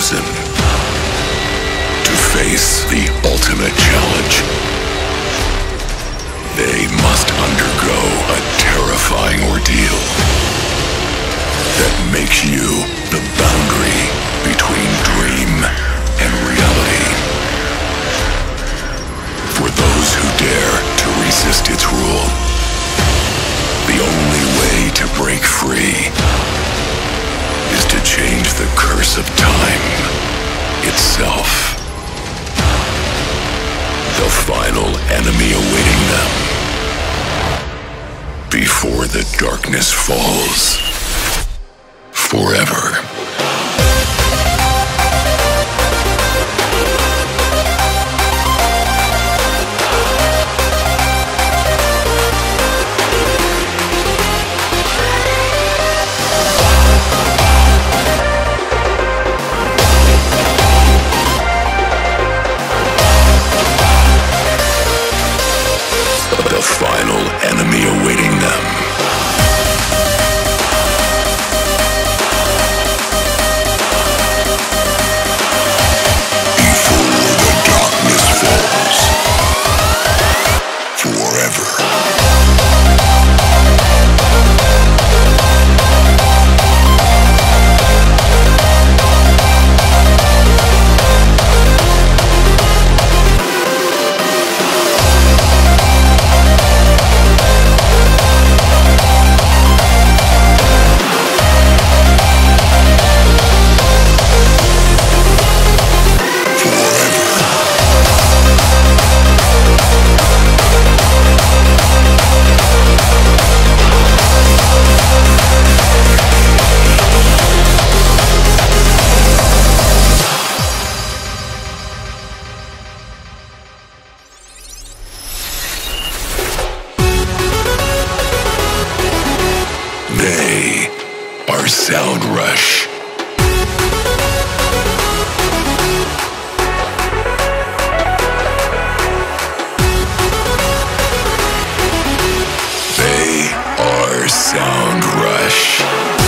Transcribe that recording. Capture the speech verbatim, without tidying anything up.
chosen to face the ultimate challenge. They must undergo a terrifying ordeal that makes you the boundary between dream and reality. For those who dare to resist its rule, the only way to break free is to change the curse of time itself. The final enemy awaiting them before the darkness falls forever. The final enemy awaiting them. Before the darkness falls forever. They are Sound Rush. They are Sound Rush.